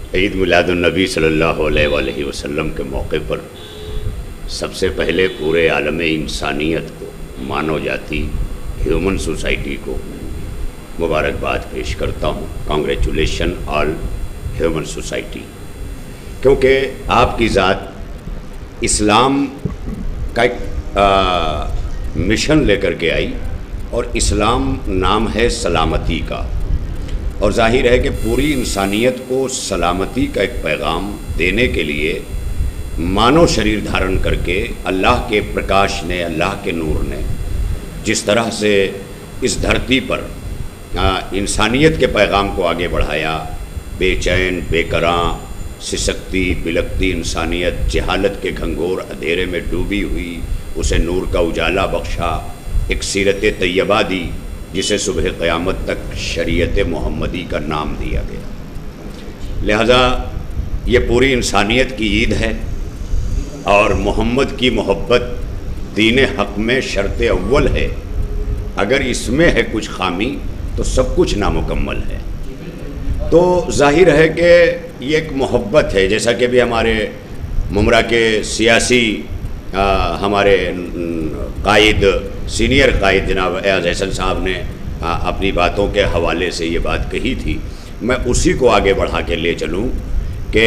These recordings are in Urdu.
عید میلاد النبی صلی اللہ علیہ وسلم کے موقع پر سب سے پہلے پورے عالم انسانیت کو، مانو جاتی ہیومن سوسائٹی کو مبارکباد پیش کرتا ہوں۔ کانگریچولیشن آل ہیومن سوسائٹی، کیونکہ آپ کی ذات اسلام کا ایک مشن لے کر کے آئی، اور اسلام نام ہے سلامتی کا، اور ظاہر ہے کہ پوری انسانیت کو سلامتی کا ایک پیغام دینے کے لیے مانو شریر دھارن کر کے اللہ کے پرکاش نے، اللہ کے نور نے جس طرح سے اس دھرتی پر انسانیت کے پیغام کو آگے بڑھایا، بے چین، بے قراں، سسکتی بلکتی انسانیت جہالت کے گھنگور اندھیرے میں ڈوبی ہوئی، اسے نور کا اجالا بخشا، ایک سیرت طیبہ دی جسے صبح قیامت تک شریعت محمدی کا نام دیا گیا۔ لہذا یہ پوری انسانیت کی عید ہے، اور محمد کی محبت دین حق میں شرط اول ہے۔ اگر اس میں ہے کچھ خامی تو سب کچھ نامکمل ہے۔ تو ظاہر ہے کہ یہ ایک محبت ہے، جیسا کہ بھی ہمارے ممرہ کے سیاسی ہمارے قائد، سینئر قائد جناب ایاز احسن صاحب نے اپنی باتوں کے حوالے سے یہ بات کہی تھی، میں اسی کو آگے بڑھا کے لے چلوں کہ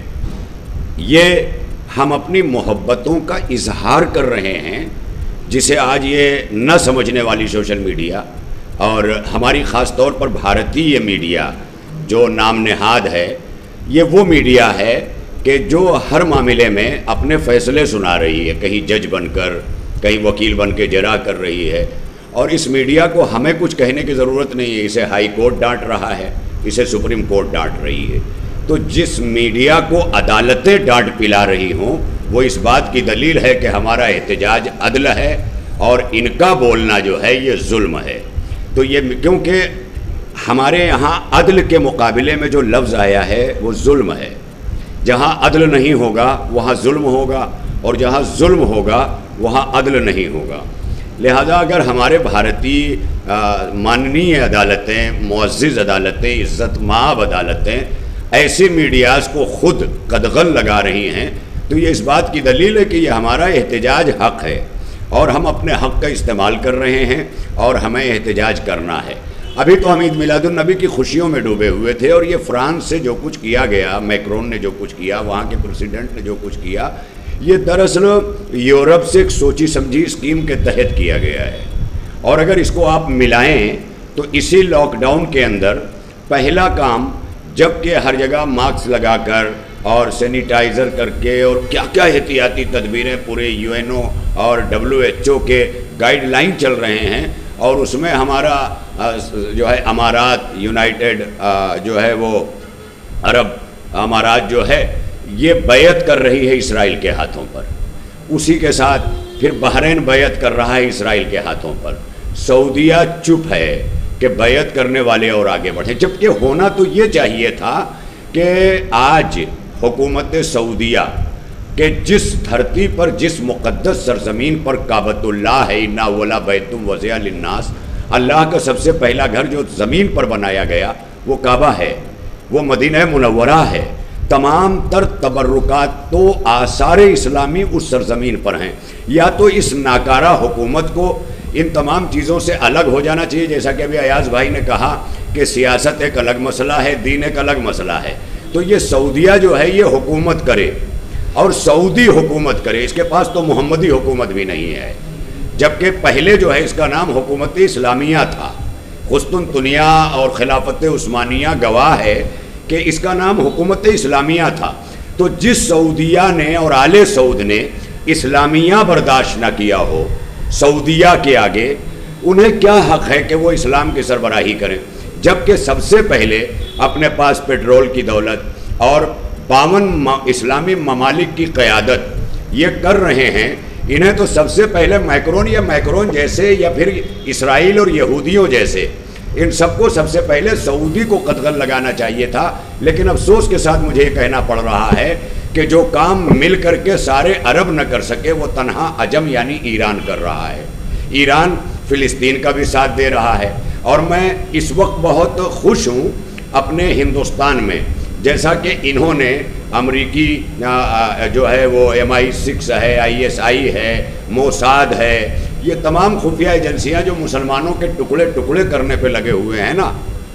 یہ ہم اپنی محبتوں کا اظہار کر رہے ہیں، جسے آج یہ نہ سمجھنے والی سوشل میڈیا اور ہماری خاص طور پر بھارتی یہ میڈیا جو نام نہاد ہے، یہ وہ میڈیا ہے کہ جو ہر معاملے میں اپنے فیصلے سنا رہی ہے، کہیں جج بن کر، کہیں وکیل بن کے جرا کر رہی ہے، اور اس میڈیا کو ہمیں کچھ کہنے کی ضرورت نہیں ہے۔ اسے ہائی کورٹ ڈانٹ رہا ہے، اسے سپریم کورٹ ڈانٹ رہی ہے۔ تو جس میڈیا کو عدالتیں ڈانٹ پلا رہی ہوں، وہ اس بات کی دلیل ہے کہ ہمارا احتجاج عدل ہے، اور ان کا بولنا جو ہے یہ ظلم ہے۔ تو یہ کیونکہ ہمارے یہاں عدل کے مقابلے میں جو لفظ آیا ہے وہ ظلم ہے۔ جہاں عدل نہیں ہوگا وہاں ظلم ہوگا، اور جہاں ظلم ہوگا وہاں عدل نہیں ہوگا۔ لہذا اگر ہمارے بھارتی ماننی عدالتیں، معزز عدالتیں، عزت مآب عدالتیں ایسی میڈیاز کو خود قدغن لگا رہی ہیں، تو یہ اس بات کی دلیل ہے کہ یہ ہمارا احتجاج حق ہے، اور ہم اپنے حق کا استعمال کر رہے ہیں، اور ہمیں احتجاج کرنا ہے۔ ابھی تو ہم عید میلاد النبی کی خوشیوں میں ڈوبے ہوئے تھے، اور یہ فرانس سے جو کچھ کیا گیا، میکرون نے جو کچھ کیا، وہاں کے پریزیڈنٹ نے جو کچھ کیا، یہ دراصل یورپ سے ایک سوچی سمجھی اسکیم کے تحت کیا گیا ہے۔ اور اگر اس کو آپ ملائیں تو اسی لاک ڈاؤن کے اندر پہلا کام، جب کہ ہر جگہ ماسک لگا کر اور سینیٹائزر کر کے اور کیا کیا احتیاطی تدبیریں پورے UN اور WHO کے گائیڈ لائن چل رہے ہیں، اور اس میں ہمارا جو ہے امارات، یونائٹڈ جو ہے وہ عرب امارات جو ہے یہ بیعت کر رہی ہے اسرائیل کے ہاتھوں پر، اسی کے ساتھ پھر بحرین بیعت کر رہا ہے اسرائیل کے ہاتھوں پر، سعودیہ چپ ہے کہ بیعت کرنے والے اور آگے بڑھیں، جبکہ ہونا تو یہ چاہیے تھا کہ آج حکومت سعودیہ کہ جس دھرتی پر، جس مقدس سرزمین پر کعبۃ اللہ ہے، اِنَّ أَوَّلَ بَيْتٍ وُضِعَ لِلنَّاسِ، اللہ کا سب سے پہلا گھر جو زمین پر بنایا گیا وہ کعبہ ہے، وہ مدینہ منورہ ہے۔ تمام تر تبرکات تو آثار اسلامی اس سرزمین پر ہیں۔ یا تو اس ناکارہ حکومت کو ان تمام چیزوں سے الگ ہو جانا چاہیے، جیسا کہ ابھی ایاز بھائی نے کہا کہ سیاست ایک الگ مسئلہ ہے، دین ایک الگ مسئلہ ہے۔ تو یہ سعودیہ جو ہے یہ حکومت کرے، اور سعودی حکومت کرے، اس کے پاس تو محمدی حکومت بھی نہیں ہے، جبکہ پہلے جو ہے اس کا نام حکومت اسلامیہ تھا۔ قسطنطنیہ اور خلافت عثمانیہ گواہ ہے کہ اس کا نام حکومت اسلامیہ تھا۔ تو جس سعودیہ نے اور آل سعود نے اسلامیہ برداشت نہ کیا ہو سعودیہ کے آگے، انہیں کیا حق ہے کہ وہ اسلام کی سربراہی کریں، جبکہ سب سے پہلے اپنے پاس پیٹرول کی دولت اور 52 اسلامی ممالک کی قیادت یہ کر رہے ہیں۔ انہیں تو سب سے پہلے میکرون جیسے، یا پھر اسرائیل اور یہودیوں جیسے، ان سب کو سب سے پہلے سعودی کو قدغن لگانا چاہیے تھا۔ لیکن افسوس کے ساتھ مجھے یہ کہنا پڑ رہا ہے کہ جو کام مل کر کے سارے عرب نہ کر سکے، وہ تنہا عجم یعنی ایران کر رہا ہے۔ ایران فلسطین کا بھی ساتھ دے رہا ہے، اور میں اس وقت بہت خوش ہوں اپنے ہندوستان میں جیسا کہ انہوں نے امریکی جو ہے وہ MI6 ہے، ISI ہے، موساد ہے، یہ تمام خفیہ ایجنسیاں جو مسلمانوں کے ٹکڑے ٹکڑے کرنے پہ لگے ہوئے ہیں نا،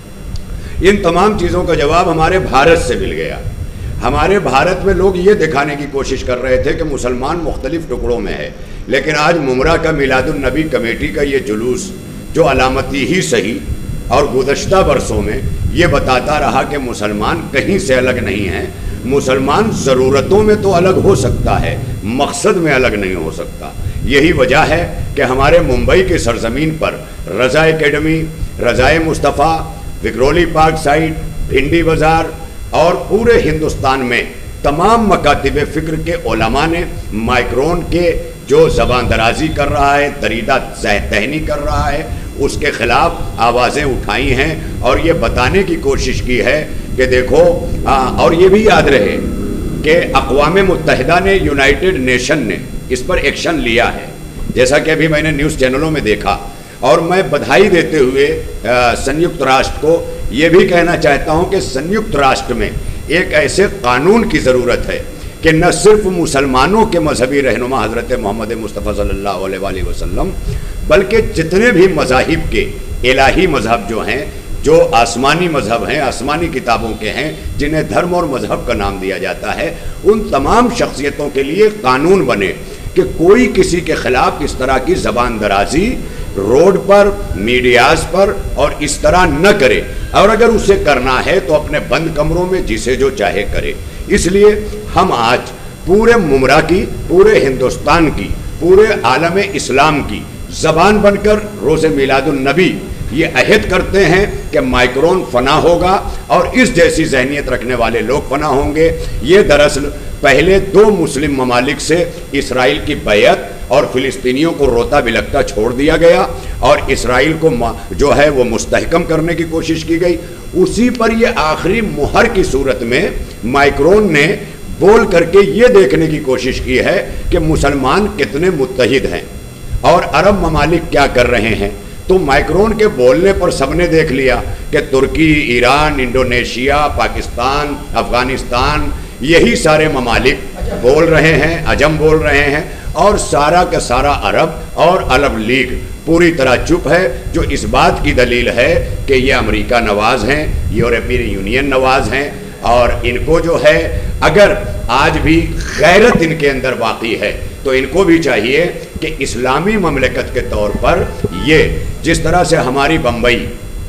ان تمام چیزوں کا جواب ہمارے بھارت سے مل گیا۔ ہمارے بھارت میں لوگ یہ دکھانے کی کوشش کر رہے تھے کہ مسلمان مختلف ٹکڑوں میں ہے، لیکن آج ممرہ کا میلاد النبی کمیٹی کا یہ جلوس جو علامتی ہی صحیح اور گزشتہ برسوں میں یہ بتاتا رہا کہ مسلمان کہیں سے الگ نہیں ہیں، مسلمان ضرورتوں میں تو الگ ہو سکتا ہے، مقصد میں الگ نہیں ہو سکتا۔ یہی وجہ ہے کہ ہمارے ممبئی کی سرزمین پر Raza Academy, Raza-e Mustafa, Vikhroli park site, Bhendi Bazaar اور پورے ہندوستان میں تمام مکاتب فکر کے علماء نے مائکرون کے جو زبان درازی کر رہا ہے، دریدہ تہنی کر رہا ہے، اس کے خلاف آوازیں اٹھائی ہیں اور یہ بتانے کی کوشش کی ہے کہ دیکھو، اور یہ بھی یاد رہے کہ اقوام متحدہ نے، یونائٹڈ نیشن نے اس پر ایکشن لیا ہے، جیسا کہ ابھی میں نے نیوز چینلوں میں دیکھا، اور میں بدھائی دیتے ہوئے سنیکت راشٹر کو یہ بھی کہنا چاہتا ہوں کہ سنیکت راشٹر میں ایک ایسے قانون کی ضرورت ہے کہ نہ صرف مسلمانوں کے مذہبی رہنما حضرت محمد مصطفیٰ صلی اللہ علیہ وآلہ وسلم، بلکہ جتنے بھی مذاہب کے الہی مذہب جو ہیں، جو آسمانی مذہب ہیں، آسمانی کتابوں کے ہیں، جنہیں دھرم اور مذہب کا نام دیا جاتا ہے، ان تمام شخصیتوں کے لیے قانون بنے کہ کوئی کسی کے خلاف اس طرح کی زبان درازی روڈ پر، میڈیاز پر اور اس طرح نہ کرے، اور اگر اسے کرنا ہے تو اپنے بند کمروں میں جسے جو چاہے کرے۔ اس لیے ہم آج پورے ممرہ کی، پورے ہندوستان کی، پورے عالم اسلام کی زبان بن کر روز میلاد النبی یہ عہد کرتے ہیں کہ مائکرون فنا ہوگا اور اس جیسی ذہنیت رکھنے والے لوگ فنا ہوں گے۔ یہ دراصل پہلے 2 مسلم ممالک سے اسرائیل کی بیعت اور فلسطینیوں کو روتا بلکتا چھوڑ دیا گیا اور اسرائیل کو جو ہے وہ مستحکم کرنے کی کوشش کی گئی، اسی پر یہ آخری مہر کی صورت میں مائکرون نے بول کر کے یہ دیکھنے کی کوشش کی ہے کہ مسلمان کتنے متحد ہیں اور عرب ممالک کیا کر رہے ہیں۔ تو مائکرون کے بولنے پر سب نے دیکھ لیا کہ Turkey, Iran, Indonesia, Pakistan, Afghanistan, یہی سارے ممالک بول رہے ہیں، عجم بول رہے ہیں، اور سارا کا سارا عرب اور عرب لیگ پوری طرح چپ ہے، جو اس بات کی دلیل ہے کہ یہ امریکہ نواز ہیں، یورپین یونین نواز ہیں، اور ان کو جو ہے اگر آج بھی غیرت ان کے اندر باقی ہے تو ان کو بھی چاہیے کہ اسلامی مملکت کے طور پر یہ جس طرح سے ہماری بمبئی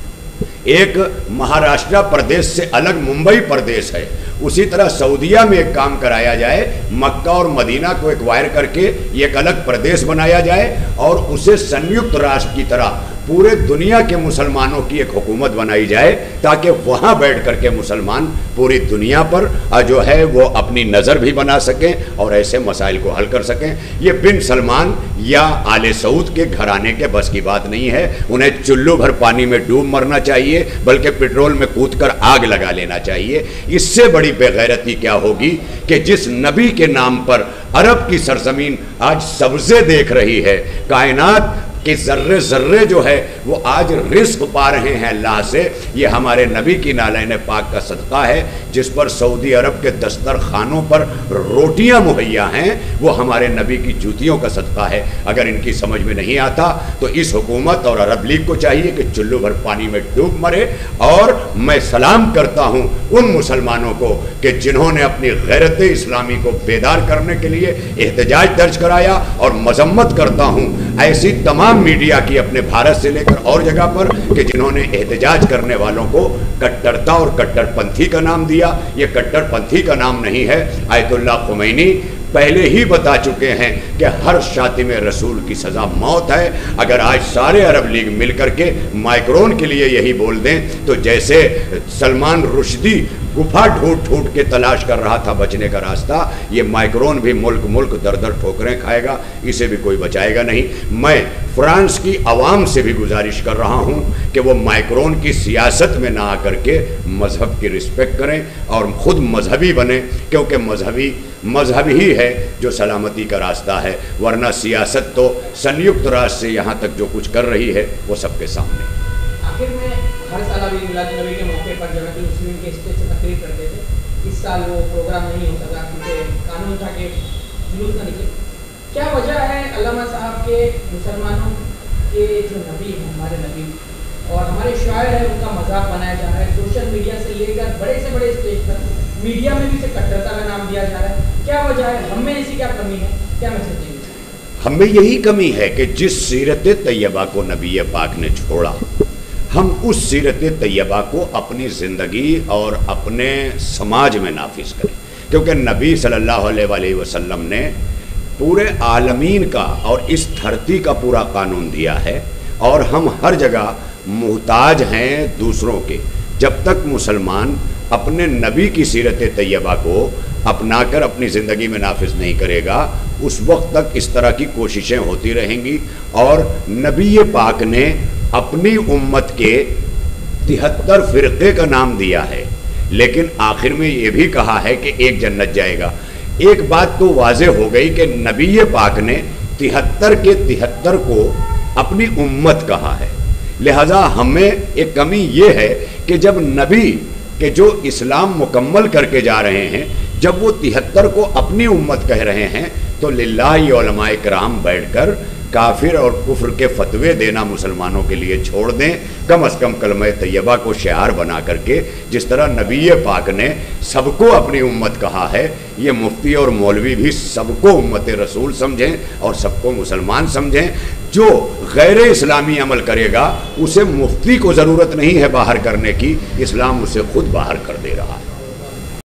ایک مہاراشٹرا پردیش سے الگ ممبئی پردیش ہے، اسی طرح سعودیہ میں ایک کام کرایا جائے، مکہ اور مدینہ کو ایک وائر کر کے یہ ایک الگ پردیش بنایا جائے اور اسے سنیکت راشٹر کی طرح پورے دنیا کے مسلمانوں کی ایک حکومت بنائی جائے، تاکہ وہاں بیٹھ کر کے مسلمان پوری دنیا پر جو ہے وہ اپنی نظر بھی بنا سکیں اور ایسے مسائل کو حل کر سکیں۔ یہ بن سلمان یا آل سعود کے گھرانے کے بس کی بات نہیں ہے، انہیں چلو بھر پانی میں ڈوب مرنا چاہیے، بلکہ پیٹرول میں کود کر آگ لگا لینا چاہیے۔ اس سے بڑی بے غیرتی کیا ہوگی کہ جس نبی کے نام پر عرب کی سرزمین آج سبزے دیکھ رہی ہے، کائنات کہ ذرے ذرے جو ہے وہ آج رزق پا رہے ہیں اللہ سے، یہ ہمارے نبی کی نالین پاک کا صدقہ ہے، جس پر سعودی عرب کے دسترخوانوں پر روٹیاں مہیا ہیں، وہ ہمارے نبی کی جوتیوں کا صدقہ ہے۔ اگر ان کی سمجھ میں نہیں آتا تو اس حکومت اور عرب لیگ کو چاہیے کہ چلو بھر پانی میں ڈوب مرے۔ اور میں سلام کرتا ہوں ان مسلمانوں کو کہ جنہوں نے اپنی غیرت اسلامی کو بیدار کرنے کے لیے احتجاج درج کرایا، اور مذمت کرتا ہوں ایسی تمام میڈیا کی اپنے بھارت سے لے کر اور جگہ پر کہ جنہوں نے احتجاج کرنے والوں کو کٹرتا اور کٹر پنتھی کا نام دیا۔ یہ کٹر پنتھی کا نام نہیں ہے، آیت اللہ خمینی پہلے ہی بتا چکے ہیں کہ ہر شاتم رسول کی سزا موت ہے۔ اگر آج سارے عرب لیگ مل کر کے مائکرون کے لیے یہی بول دیں تو جیسے سلمان رشدی گفا ڈھونڈ ڈھونڈ کے تلاش کر رہا تھا بچنے کا راستہ، یہ مائکرون بھی ملک ملک در در ٹھوکریں کھائے گا، اسے بھی کوئی بچائے گا نہیں۔ میں فرانس کی عوام سے بھی گزارش کر رہا ہوں کہ وہ مائکرون کی سیاست میں نہ آ کر کے مذہب کی رسپیکٹ کریں اور خود مذہبی بنیں، کیونکہ مذہب ہی ہے جو سلامتی کا راستہ ہے، ورنہ سیاست تو سنیکت راشٹر سے یہاں تک جو کچھ کر رہی ہے وہ سب کے سامنے۔ آخر میں ہر سال ابھی میلاد النبی کے موقع پر جماعت المسلمین کے اسٹیج سے تقریر کرتے تھے. اس سال وہ پروگرام نہیں ہو سکا کیونکہ قانون تھا کہ جلوس نہ نکلے. کیا وجہ ہے علامہ صاحب کے مسلمانوں کے جو نبی ہیں ہمارے نبی اور ہمارے شاعر ہیں ان کا مذاق بنایا جا رہا ہے, سوشل میڈیا سے لے کر بڑے سے بڑے اسٹیج پر میڈیا میں بھی اسے کٹرتا کا نام دیا جا رہا ہے. کیا وجہ ہے, ہم میں ایسی کیا کمی ہے, کیا میسج دیں گے؟ ہم میں یہی کمی ہے کہ جس سیرت طیبہ کو نبی پاک نے چھوڑا, ہم اس سیرت طیبہ کو اپنی زندگی اور اپنے سماج میں نافذ کریں, کیونکہ نبی صلی اللہ علیہ وسلم نے پورے عالمین کا اور اس دھرتی کا پورا قانون دیا ہے, اور ہم ہر جگہ محتاج ہیں دوسروں کے. جب تک مسلمان اپنے نبی کی سیرت طیبہ کو اپنا کر اپنی زندگی میں نافذ نہیں کرے گا, اس وقت تک اس طرح کی کوششیں ہوتی رہیں گی. اور نبی پاک نے اپنی امت کے 73 فرقے کا نام دیا ہے, لیکن آخر میں یہ بھی کہا ہے کہ ایک جنت جائے گا. ایک بات تو واضح ہو گئی کہ نبی پاک نے 73 کے 73 کو اپنی امت کہا ہے. لہذا ہمیں ایک کمی یہ ہے کہ جب نبی کہ جو اسلام مکمل کر کے جا رہے ہیں, جب وہ 73 کو اپنی امت کہہ رہے ہیں, تو للہ علماء کرام بیٹھ کر کافر اور کفر کے فتوے دینا مسلمانوں کے لیے چھوڑ دیں. کم از کم کلمہ طیبہ کو شعار بنا کر کے, جس طرح نبی پاک نے سب کو اپنی امت کہا ہے, یہ مفتی اور مولوی بھی سب کو امت رسول سمجھیں اور سب کو مسلمان سمجھیں. جو غیر اسلامی عمل کرے گا اسے مفتی کو ضرورت نہیں ہے باہر کرنے کی, اسلام اسے خود باہر کر دے رہا ہے.